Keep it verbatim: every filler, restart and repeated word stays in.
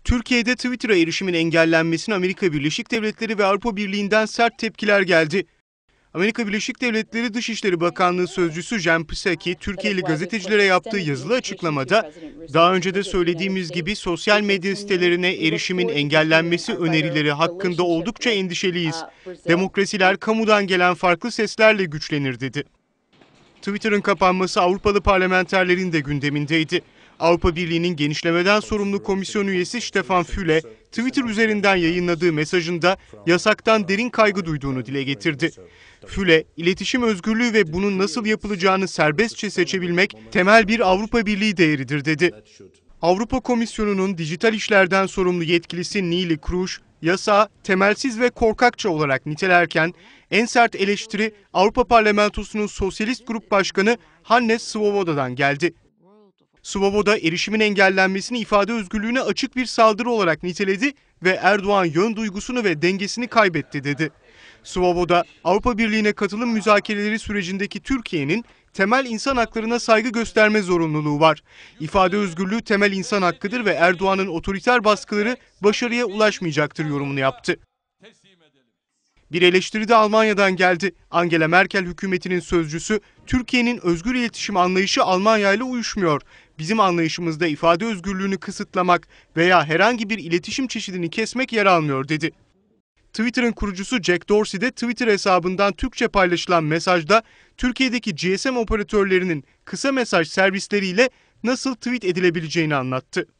Türkiye'de Twitter'a erişimin engellenmesine Amerika Birleşik Devletleri ve Avrupa Birliği'nden sert tepkiler geldi. Amerika Birleşik Devletleri Dışişleri Bakanlığı Sözcüsü Jen Psaki, Türkiye'li gazetecilere yaptığı yazılı açıklamada, daha önce de söylediğimiz gibi sosyal medya sitelerine erişimin engellenmesi önerileri hakkında oldukça endişeliyiz. Demokrasiler kamudan gelen farklı seslerle güçlenir dedi. Twitter'ın kapanması Avrupalı parlamenterlerin de gündemindeydi. Avrupa Birliği'nin genişlemeden sorumlu komisyon üyesi Stefan Füle, Twitter üzerinden yayınladığı mesajında yasaktan derin kaygı duyduğunu dile getirdi. Füle, iletişim özgürlüğü ve bunun nasıl yapılacağını serbestçe seçebilmek temel bir Avrupa Birliği değeridir dedi. Avrupa Komisyonu'nun dijital işlerden sorumlu yetkilisi Neelie Kroes, yasağı temelsiz ve korkakça olarak nitelerken en sert eleştiri Avrupa Parlamentosu'nun Sosyalist Grup Başkanı Hannes Svoboda'dan geldi. Svoboda erişimin engellenmesini ifade özgürlüğüne açık bir saldırı olarak niteledi ve Erdoğan yön duygusunu ve dengesini kaybetti dedi. Svoboda, Avrupa Birliği'ne katılım müzakereleri sürecindeki Türkiye'nin temel insan haklarına saygı gösterme zorunluluğu var. İfade özgürlüğü temel insan hakkıdır ve Erdoğan'ın otoriter baskıları başarıya ulaşmayacaktır yorumunu yaptı. Bir eleştiri de Almanya'dan geldi. Angela Merkel hükümetinin sözcüsü, Türkiye'nin özgür iletişim anlayışı Almanya ile uyuşmuyor. Bizim anlayışımızda ifade özgürlüğünü kısıtlamak veya herhangi bir iletişim çeşidini kesmek yer almıyor dedi. Twitter'ın kurucusu Jack Dorsey de Twitter hesabından Türkçe paylaşılan mesajda Türkiye'deki G S M operatörlerinin kısa mesaj servisleriyle nasıl tweet edilebileceğini anlattı.